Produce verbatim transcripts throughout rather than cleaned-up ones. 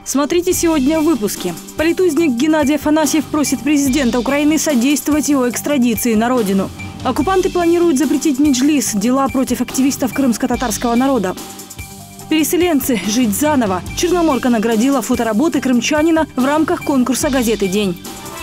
Смотрите сегодня в выпуске. Политузник Геннадий Афанасьев просит президента Украины содействовать его экстрадиции на родину. Оккупанты планируют запретить Меджлис, дела против активистов крымско-татарского народа. Переселенцы. Жить заново. Черноморка наградила фотоработы крымчанина в рамках конкурса газеты «День».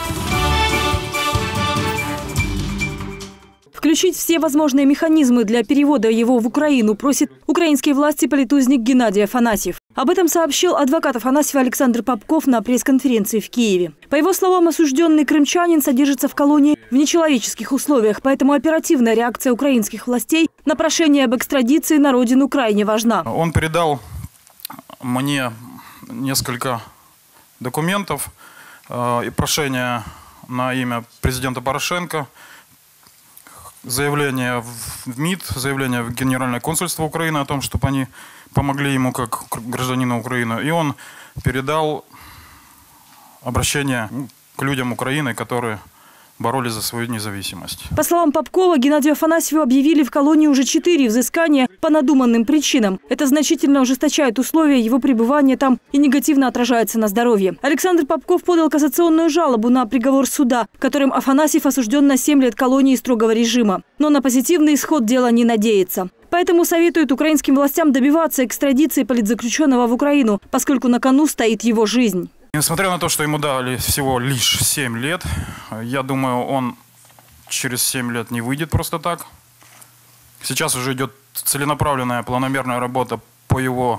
Включить все возможные механизмы для перевода его в Украину просит украинские власти политузник Геннадий Афанасьев. Об этом сообщил адвокат Афанасьева Александр Попков на пресс-конференции в Киеве. По его словам, осужденный крымчанин содержится в колонии в нечеловеческих условиях, поэтому оперативная реакция украинских властей на прошение об экстрадиции на родину крайне важна. Он передал мне несколько документов э, и прошение на имя президента Порошенко, заявление в МИД, заявление в Генеральное консульство Украины о том, чтобы они помогли ему как гражданину Украины. И он передал обращение к людям Украины, которые боролись за свою независимость. По словам Попкова, Геннадию Афанасьеву объявили в колонии уже четыре взыскания по надуманным причинам. Это значительно ужесточает условия его пребывания там и негативно отражается на здоровье. Александр Попков подал кассационную жалобу на приговор суда, которым Афанасьев осужден на семь лет колонии строгого режима. Но на позитивный исход дела не надеется. Поэтому советует украинским властям добиваться экстрадиции политзаключенного в Украину, поскольку на кону стоит его жизнь. Несмотря на то, что ему дали всего лишь семь лет, я думаю, он через семь лет не выйдет просто так. Сейчас уже идет целенаправленная, планомерная работа по его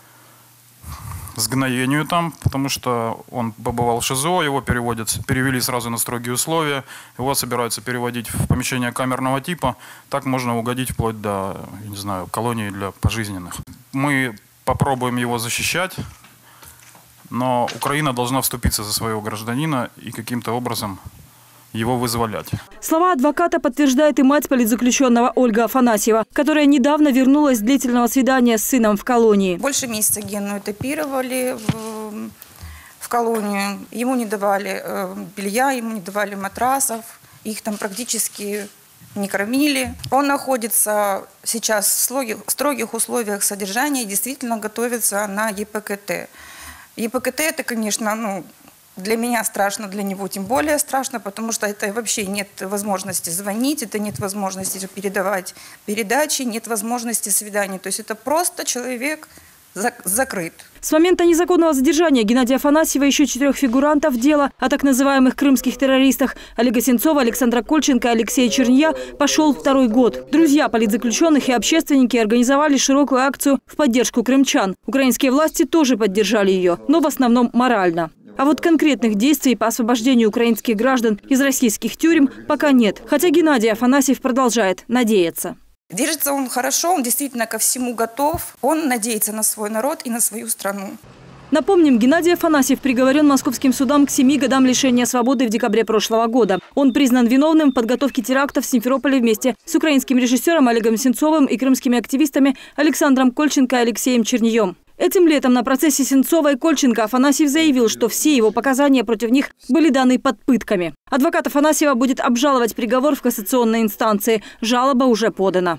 сгноению там, потому что он побывал в ШИЗО, его переводят, перевели сразу на строгие условия, его собираются переводить в помещение камерного типа. Так можно угодить вплоть до, я не знаю, колонии для пожизненных. Мы попробуем его защищать. Но Украина должна вступиться за своего гражданина и каким-то образом его вызволять. Слова адвоката подтверждает и мать политзаключенного Ольга Афанасьева, которая недавно вернулась с длительного свидания с сыном в колонии. Больше месяца Гену этапировали в, в колонию. Ему не давали э, белья, ему не давали матрасов. Их там практически не кормили. Он находится сейчас в строгих, строгих условиях содержания и действительно готовится на ЕПКТ. ЕПКТ это, конечно, ну, для меня страшно, для него тем более страшно, потому что это вообще нет возможности звонить, это нет возможности передавать передачи, нет возможности свиданий. То есть это просто человек закрыт. С момента незаконного задержания Геннадия Афанасьева и еще четырех фигурантов дела о так называемых крымских террористах Олега Сенцова, Александра Кольченко и Алексея Черния пошел второй год. Друзья политзаключенных и общественники организовали широкую акцию в поддержку крымчан. Украинские власти тоже поддержали ее, но в основном морально. А вот конкретных действий по освобождению украинских граждан из российских тюрем пока нет. Хотя Геннадий Афанасьев продолжает надеяться. Держится он хорошо, он действительно ко всему готов. Он надеется на свой народ и на свою страну. Напомним, Геннадий Афанасьев приговорен московским судом к семи годам лишения свободы в декабре прошлого года. Он признан виновным в подготовке терактов в Симферополе вместе с украинским режиссером Олегом Сенцовым и крымскими активистами Александром Кольченко и Алексеем Чернием. Этим летом на процессе Сенцова и Кольченко Афанасьев заявил, что все его показания против них были даны под пытками. Адвокат Афанасьева будет обжаловать приговор в кассационной инстанции. Жалоба уже подана.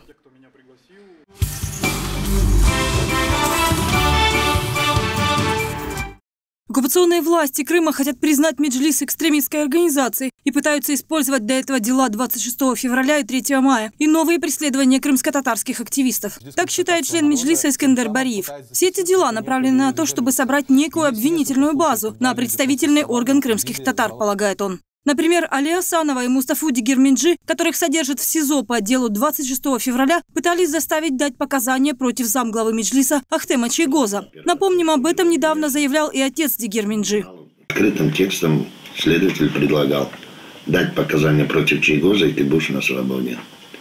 Оккупационные власти Крыма хотят признать Меджлис экстремистской организацией и пытаются использовать для этого дела двадцать шестого февраля и третьего мая и новые преследования крымско-татарских активистов. Так считает член Меджлиса Искандер Бариев. Все эти дела направлены на то, чтобы собрать некую обвинительную базу на представительный орган крымских татар, полагает он. Например, Али Асанова и Мустафу Дигирминджи, которых содержат в СИЗО по делу двадцать шестого февраля, пытались заставить дать показания против замглавы Меджлиса Ахтема Чейгоза. Напомним, об этом недавно заявлял и отец Дигирминджи. Открытым текстом следователь предлагал дать показания против Чейгоза, и ты будешь на свободе.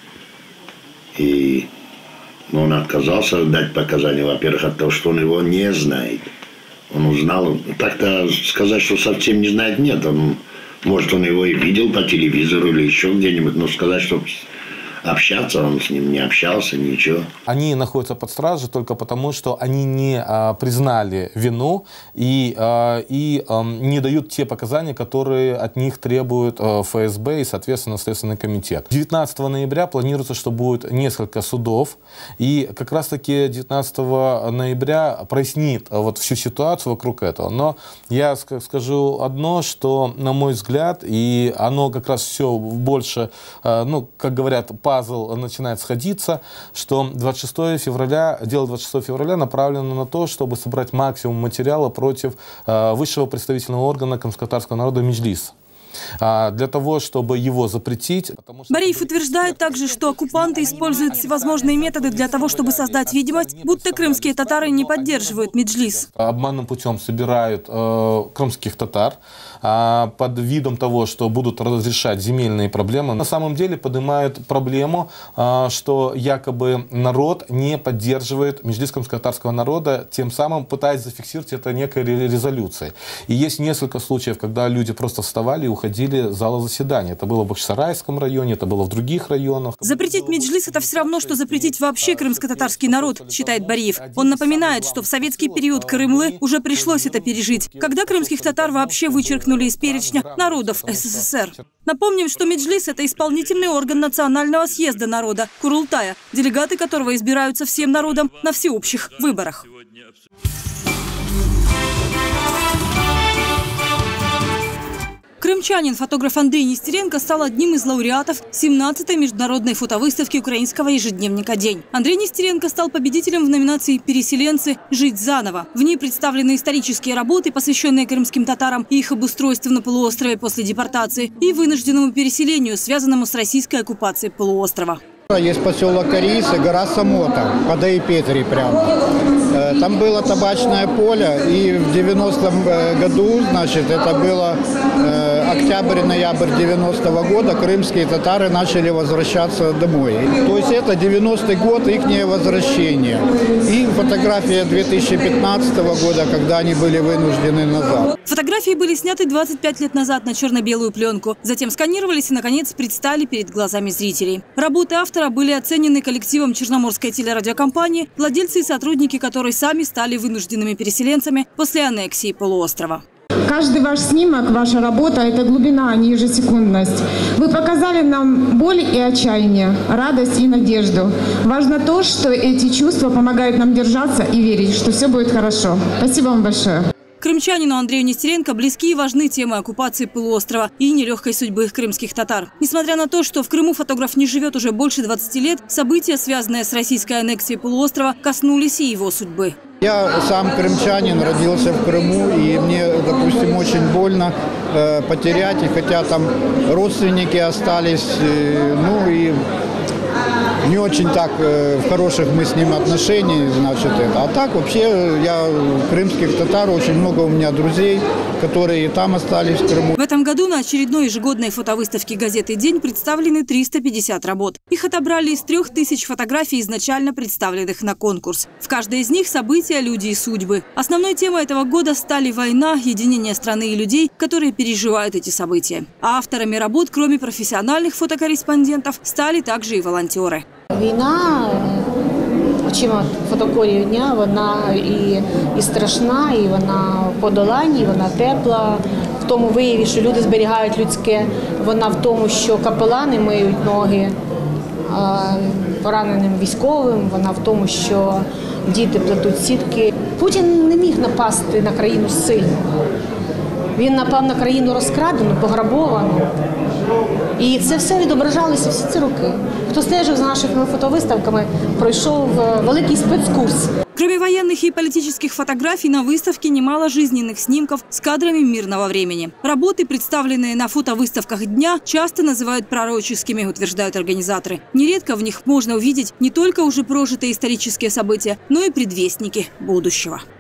И он отказался дать показания, во-первых, от того, что он его не знает. Он узнал, так-то сказать, что совсем не знает, нет. Он, может, он его и видел по телевизору или еще где-нибудь, но сказать, что общаться, он с ним не общался, ничего. Они находятся под стражей только потому, что они не а, признали вину и, а, и а, не дают те показания, которые от них требуют а, эф эс бэ и, соответственно, Следственный комитет. девятнадцатого ноября планируется, что будет несколько судов, и как раз-таки девятнадцатого ноября прояснит а, вот всю ситуацию вокруг этого. Но я скажу одно, что, на мой взгляд, и оно как раз все больше, а, ну, как говорят, пазл начинает сходиться, что двадцать шестого февраля, дело двадцать шестого февраля направлено на то, чтобы собрать максимум материала против э, высшего представительного органа крымско-татарского народа Меджлис. Для того, чтобы его запретить. Бариев утверждает также, что оккупанты используют всевозможные методы для того, чтобы создать видимость, будто крымские татары не поддерживают Меджлис. Обманным путем собирают э, крымских татар э, под видом того, что будут разрешать земельные проблемы. На самом деле поднимают проблему, э, что якобы народ не поддерживает Меджлис крымско-татарского народа, тем самым пытаясь зафиксировать это некой резолюцией. И есть несколько случаев, когда люди просто вставали и уходили ходили в залы заседания. Это было в Бахчисарайском районе, это было в других районах. Запретить Меджлис – это все равно, что запретить вообще крымско-татарский народ, считает Бариев. Он напоминает, что в советский период Крымлы уже пришлось это пережить, когда крымских татар вообще вычеркнули из перечня народов эс эс эс эр. Напомним, что Меджлис – это исполнительный орган Национального съезда народа, Курултая, делегаты которого избираются всем народом на всеобщих выборах. Крымчанин, фотограф Андрей Нестеренко, стал одним из лауреатов семнадцатой международной фотовыставки украинского ежедневника «День». Андрей Нестеренко стал победителем в номинации «Переселенцы. Жить заново». В ней представлены исторические работы, посвященные крымским татарам и их обустройству на полуострове после депортации, и вынужденному переселению, связанному с российской оккупацией полуострова. Есть поселок Карисы, гора Самота, под Айпетри прямо. Там было табачное поле, и в девяностом году, значит, это было октябрь-ноябрь девяностого года, крымские татары начали возвращаться домой. То есть это девяностый год, их возвращение. И фотография две тысячи пятнадцатого года, когда они были вынуждены назад. Фотографии были сняты двадцать пять лет назад на черно-белую пленку. Затем сканировались и, наконец, предстали перед глазами зрителей. Работы автора были оценены коллективом Черноморской телерадиокомпании, владельцы и сотрудники которой сами стали вынужденными переселенцами после аннексии полуострова. Каждый ваш снимок, ваша работа – это глубина, а не ежесекундность. Вы показали нам боль и отчаяние, радость и надежду. Важно то, что эти чувства помогают нам держаться и верить, что все будет хорошо. Спасибо вам большое. Крымчанину Андрею Нестеренко близки и важны темы оккупации полуострова и нелегкой судьбы крымских татар. Несмотря на то, что в Крыму фотограф не живет уже больше двадцати лет, события, связанные с российской аннексией полуострова, коснулись и его судьбы. Я сам крымчанин, родился в Крыму, и мне, допустим, очень больно э, потерять, и хотя там родственники остались, э, ну и не очень так э, в хороших мы с ним отношениях, значит, это. А так вообще я крымских татар, очень много у меня друзей, которые и там остались в Крыму. В этом году на очередной ежегодной фотовыставке газеты «День» представлены триста пятьдесят работ. Их отобрали из трех тысяч фотографий, изначально представленных на конкурс. В каждой из них события, люди и судьбы. Основной темой этого года стали война, единение страны и людей, которые переживают эти события. А авторами работ, кроме профессиональных фотокорреспондентов, стали также и волонтеры. Війна, очима фотокорів дня, вона і, і страшна, і вона в подоланні, і вона тепла. В тому вияві, що люди зберігають людське, вона в тому, що капелани миють ноги пораненим військовим, вона в тому, що діти плетуть сітки. Путін не міг напасти на країну сильно. Він напав на країну розкрадену, пограбовану. І це все відображалося всі ці роки. Хто стежив за нашими фотовиставками, пройшов великий спецкурс. Кроме военных и политических фотографий, на выставке немало жизненных снимков с кадрами мирного времени. Работы, представленные на фотовыставках дня, часто называют пророческими, утверждают организаторы. Нередко в них можно увидеть не только уже прожитые исторические события, но и предвестники будущего.